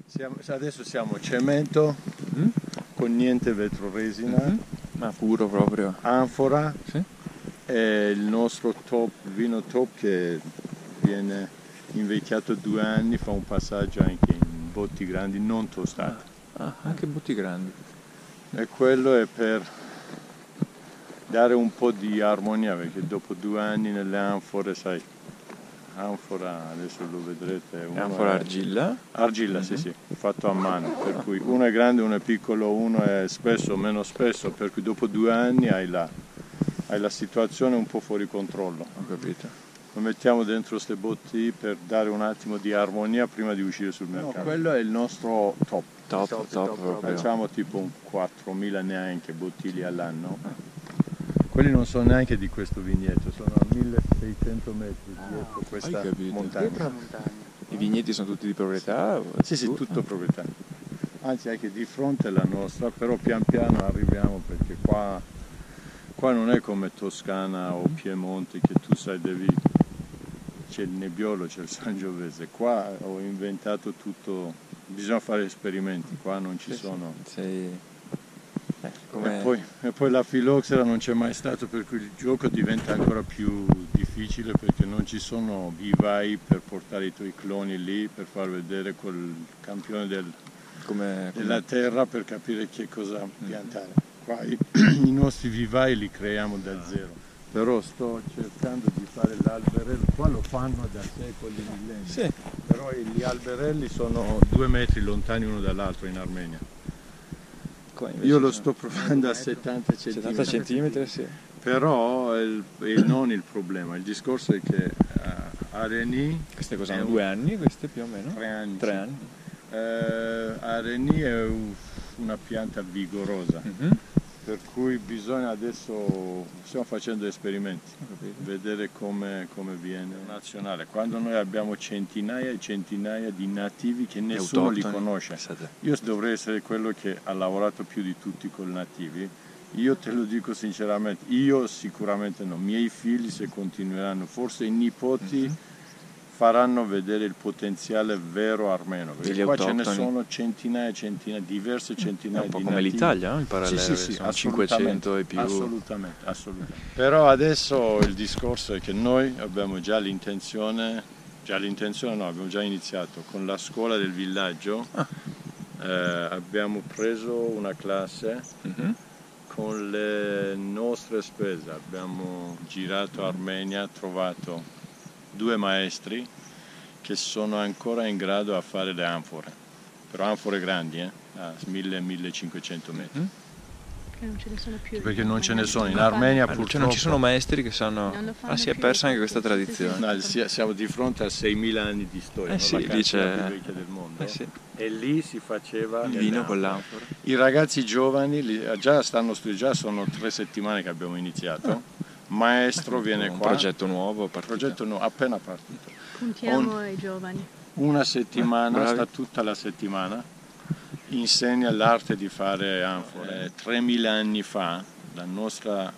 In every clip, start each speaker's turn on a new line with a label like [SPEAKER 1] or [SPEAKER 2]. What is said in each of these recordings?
[SPEAKER 1] Adesso siamo cemento con niente vetroresina,
[SPEAKER 2] ma puro proprio.
[SPEAKER 1] Anfora,
[SPEAKER 2] Sì.
[SPEAKER 1] e il nostro vino top che viene invecchiato 2 anni, fa un passaggio anche in botti grandi non tostate.
[SPEAKER 2] Anche botti grandi.
[SPEAKER 1] E quello è per dare un po' di armonia, perché dopo 2 anni nelle anfore, sai, anfora, adesso lo vedrete.
[SPEAKER 2] Anfora argilla?
[SPEAKER 1] Argilla, sì, fatto a mano, per cui uno è grande, uno è piccolo, uno è spesso, meno spesso, per cui dopo 2 anni hai la situazione un po' fuori controllo.
[SPEAKER 2] Ho capito.
[SPEAKER 1] Lo mettiamo dentro queste botti per dare un attimo di armonia prima di uscire sul mercato. Quello è il nostro top.
[SPEAKER 2] Top proprio.
[SPEAKER 1] Facciamo tipo un 4.000 neanche bottiglie all'anno. Quelli non sono neanche di questo vigneto, sono a 1600 metri dietro questa montagna.
[SPEAKER 2] I vigneti sono tutti di proprietà?
[SPEAKER 1] Sì, tutto proprietà. Anzi, anche di fronte alla nostra, però pian piano arriviamo, perché qua non è come Toscana o Piemonte che tu sai c'è il Nebbiolo, c'è il Sangiovese. Qua ho inventato tutto, bisogna fare esperimenti, qua non ci sono. E poi la filoxera non c'è mai stato, per cui il gioco diventa ancora più difficile, perché non ci sono vivai per portare i tuoi cloni lì, per far vedere quel campione della terra, per capire che cosa piantare. Qua i nostri vivai li creiamo da zero, però sto cercando di fare l'alberello, qua lo fanno da secoli, millenni,
[SPEAKER 2] sì.
[SPEAKER 1] Però gli alberelli sono 2 metri lontani uno dall'altro in Armenia. Io lo sto provando a 70 centimetri.
[SPEAKER 2] 70 centimetri, sì.
[SPEAKER 1] Però non il problema, il discorso è che Areni...
[SPEAKER 2] Queste cosa hanno 2 anni, queste più o meno?
[SPEAKER 1] 3 anni.
[SPEAKER 2] 3 anni.
[SPEAKER 1] Areni è una pianta vigorosa, per cui bisogna adesso, stiamo facendo esperimenti, vedere come viene nazionale. Quando noi abbiamo centinaia e centinaia di nativi che nessuno li conosce, io dovrei essere quello che ha lavorato più di tutti con i nativi. Io te lo dico sinceramente, io sicuramente no, miei figli se continueranno, forse i nipoti faranno vedere il potenziale vero armeno, perché qua ce ne sono centinaia, diverse centinaia di nativi.
[SPEAKER 2] Un po' come l'Italia, no? Il parallelo,
[SPEAKER 1] sì,
[SPEAKER 2] sono 500 e più.
[SPEAKER 1] Assolutamente. Però adesso il discorso è che noi abbiamo già l'intenzione no, abbiamo già iniziato con la scuola del villaggio, abbiamo preso una classe con le nostre spese, abbiamo girato Armenia, trovato 2 maestri che sono ancora in grado a fare le anfore, però anfore grandi, a 1000-1500 metri.
[SPEAKER 3] Che non ce ne sono più.
[SPEAKER 1] Perché non ce ne sono in Armenia, purtroppo.
[SPEAKER 2] Non ci sono maestri che sanno. Si è persa anche questa tradizione.
[SPEAKER 1] No, siamo di fronte a 6.000 anni di storia, la canzone più vecchia del mondo. E lì si faceva
[SPEAKER 2] il vino con l'anfora.
[SPEAKER 1] I ragazzi giovani già stanno studiando, già sono 3 settimane che abbiamo iniziato. Maestro viene qua.
[SPEAKER 2] Progetto nuovo,
[SPEAKER 1] appena partito.
[SPEAKER 3] Puntiamo ai giovani.
[SPEAKER 1] Una settimana, sta tutta la settimana, insegna l'arte di fare anfore. 3.000 anni fa la nostra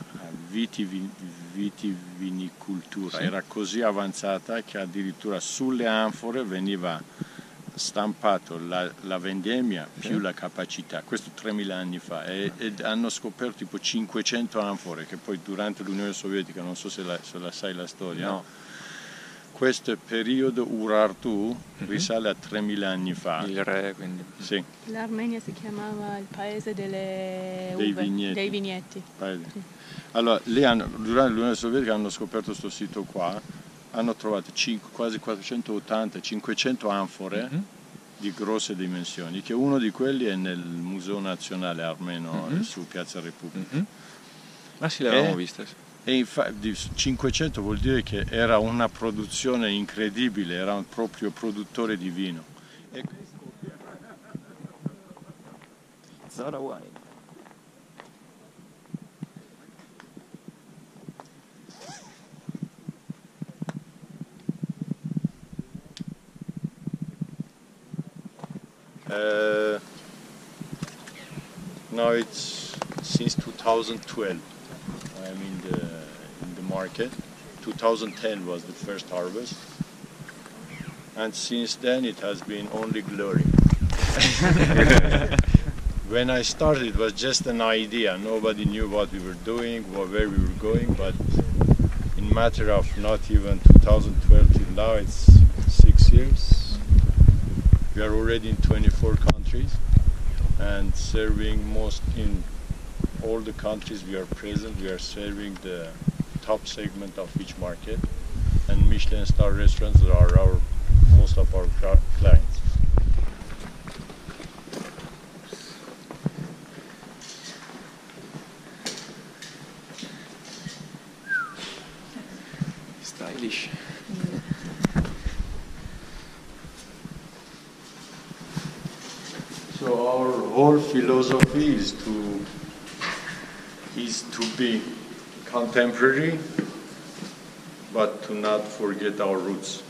[SPEAKER 1] vitivinicoltura era così avanzata che addirittura sulle anfore veniva stampato la vendemmia più la capacità, questo 3.000 anni fa, e hanno scoperto tipo 500 anfore, che poi durante l'Unione Sovietica, non so se la sai la storia,
[SPEAKER 2] no.
[SPEAKER 1] Questo periodo Urartu risale a 3.000 anni fa.
[SPEAKER 2] Il re, quindi.
[SPEAKER 1] Sì.
[SPEAKER 3] L'Armenia si chiamava il paese dei vigneti.
[SPEAKER 1] Sì. Allora, durante l'Unione Sovietica hanno scoperto questo sito qua, hanno trovato quasi 480-500 anfore di grosse dimensioni, che uno di quelli è nel Museo Nazionale Armeno su Piazza Repubblica.
[SPEAKER 2] Sì, l'avevamo vista.
[SPEAKER 1] E infatti 500 vuol dire che era una produzione incredibile, era un proprio produttore di vino.
[SPEAKER 2] Zara Wine.
[SPEAKER 1] No, it's since 2012 I'm in the market. 2010 was the first harvest, and since then it has been only glory. When I started, it was just an idea. Nobody knew what we were doing, where we were going, but in matter of not even 2012 till now, it's 6 years. We are already in 24 countries and serving most in all the countries we are present. We are serving the top segment of each market, and Michelin star restaurants are most of our clients.
[SPEAKER 2] Stylish.
[SPEAKER 1] So our whole philosophy is to be contemporary, but to not forget our roots.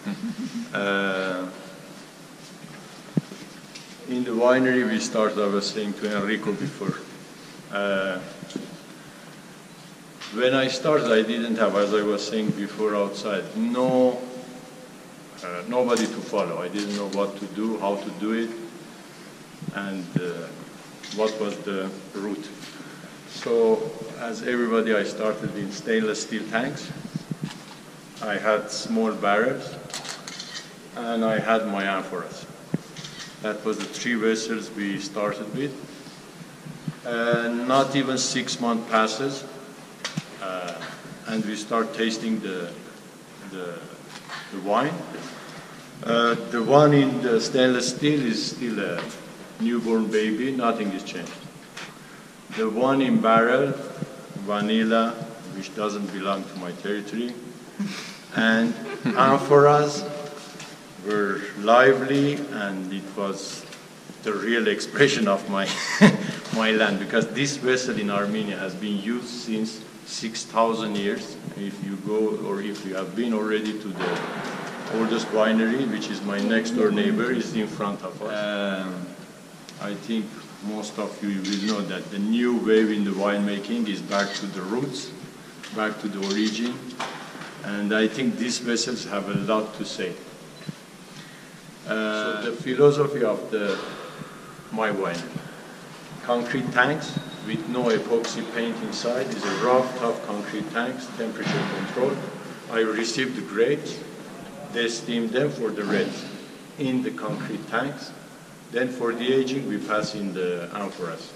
[SPEAKER 1] In the winery we started, I was saying to Enrico before, when I started, I didn't have, as I was saying before outside, nobody to follow. I didn't know what to do, how to do it, and what was the route. So, as everybody, I started in stainless steel tanks. I had small barrels, and I had my amphoras. That was the 3 vessels we started with. Not even 6 months passes, and we start tasting the wine. The one in the stainless steel is still a newborn baby, nothing is changed. The one in barrel, vanilla, which doesn't belong to my territory, and amphoras were lively, and it was the real expression of my my land, because this vessel in Armenia has been used since 6,000 years. If you go, or if you have been already to the oldest winery, which is my next door neighbor, is in front of us. I think most of you will know that the new wave in the winemaking is back to the roots, back to the origin, and I think these vessels have a lot to say. So the philosophy of my winery: concrete tanks with no epoxy paint inside. Is a rough, tough concrete tanks, temperature controlled. I receive the grapes, they steam them for the reds in the concrete tanks. Then for the aging, we pass in the amphoras.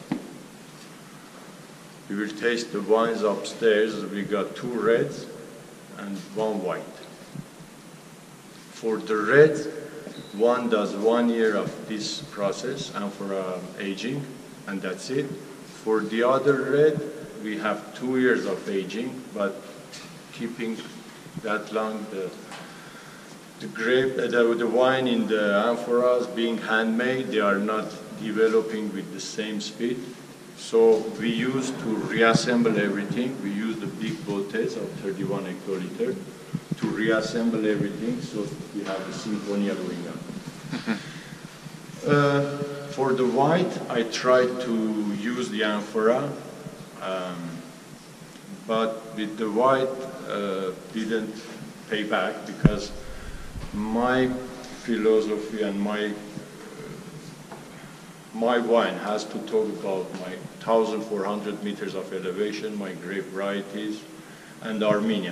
[SPEAKER 1] We will taste the wines upstairs. We got 2 reds and 1 white. For the reds, one does 1 year of this process, amphora aging, and that's it. For the other red, we have 2 years of aging, but keeping that long, the wine in the amphoras being handmade, they are not developing with the same speed. So we used to reassemble everything. We use the big bottes of 31 hectoliter to reassemble everything, so we have the Sinfonia going on. For the white, I tried to use the amphora, but with the white didn't pay back, because my philosophy and my wine has to talk about my 1,400 meters of elevation, my grape varieties, and Armenia.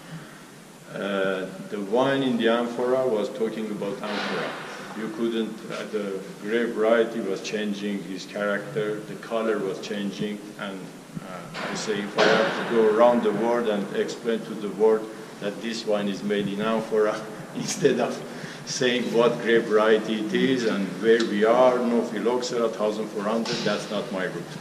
[SPEAKER 1] The wine in the amphora was talking about amphora. You couldn't, the grape variety was changing his character, the color was changing, and I say, if I have to go around the world and explain to the world that this wine is made in amphora, instead of saying what grape variety it is and where we are, no phylloxera, 1,400, that's not my route.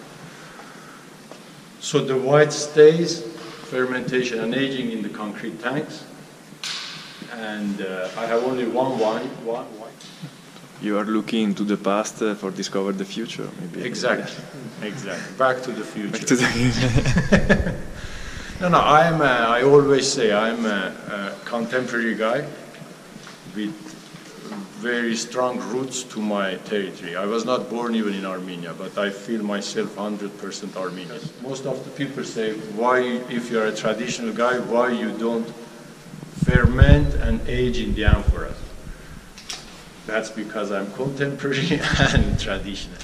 [SPEAKER 1] So the white stays, fermentation and aging in the concrete tanks, and I have only one wine.
[SPEAKER 2] You are looking into the past for discover the future, maybe.
[SPEAKER 1] Exactly, exactly. Back to the future.
[SPEAKER 2] Back to the future.
[SPEAKER 1] No, I always say I'm a contemporary guy with very strong roots to my territory. I was not born even in Armenia, but I feel myself 100% Armenian. Most of the people say, why, if you're a traditional guy, why you don't ferment and age in the amphoras? That's because I'm contemporary and traditional.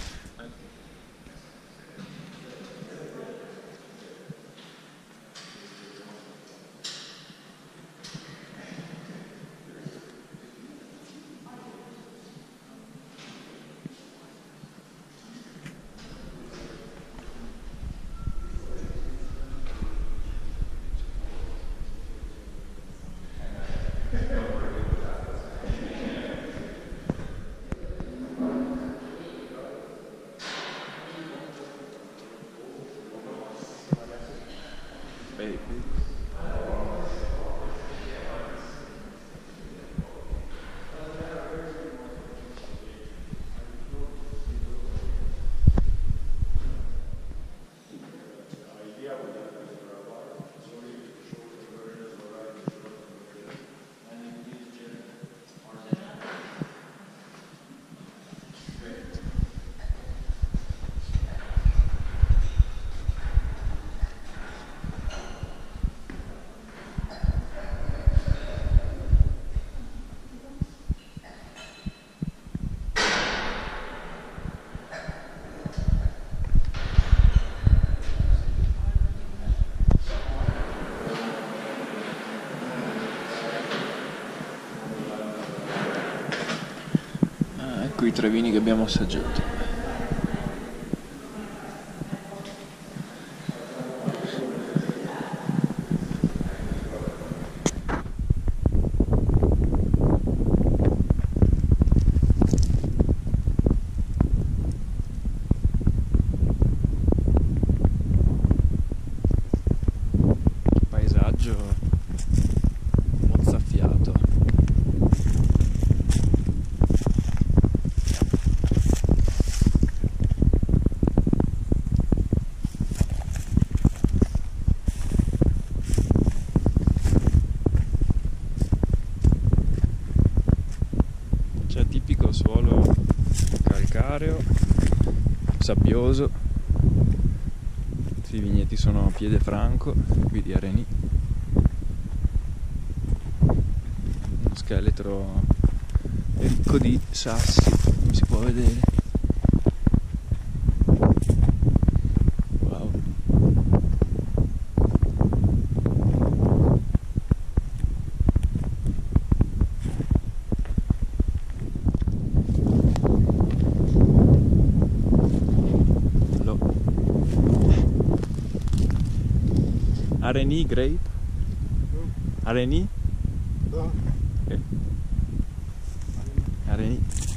[SPEAKER 2] Ecco i tre vini che abbiamo assaggiato. Paesaggio mozzafiato. C'è tipico suolo calcareo, sabbioso. I vigneti sono a piede franco, qui di Areny. Uno scheletro ricco di sassi, come si può vedere. Wow. Areny grape? Areny? Okay. Areny.